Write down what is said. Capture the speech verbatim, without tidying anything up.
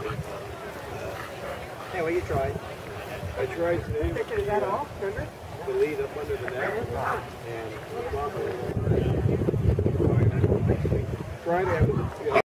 Hey, what you tried? I tried today. Is that all? The lead up under the net and Friday I was